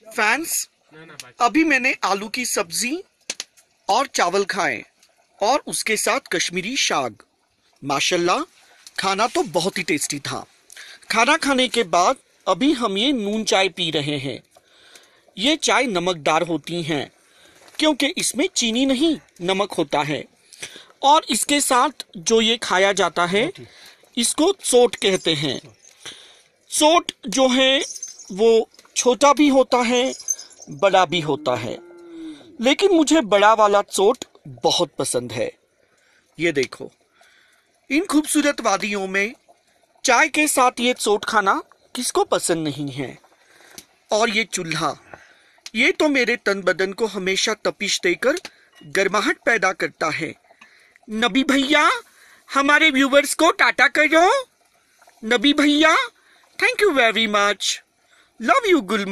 Fans, अभी मैंने आलू की सब्जी और चावल खाए और उसके साथ कश्मीरी साग। माशाल्लाह, खाना तो बहुत ही टेस्टी था। खाना खाने के बाद अभी हम ये नून चाय पी रहे हैं। ये चाय नमकदार होती हैं क्योंकि इसमें चीनी नहीं, नमक होता है। और इसके साथ जो ये खाया जाता है इसको चोट कहते हैं। चोट जो है वो छोटा भी होता है, बड़ा भी होता है, लेकिन मुझे बड़ा वाला चोट बहुत पसंद है। ये देखो, इन खूबसूरत वादियों में चाय के साथ ये चोट खाना किसको पसंद नहीं है। और ये चूल्हा, ये तो मेरे तन बदन को हमेशा तपिश देकर गर्माहट पैदा करता है। नबी भैया, हमारे व्यूवर्स को टाटा करो। नबी भैया, thank you very much, love you गुल।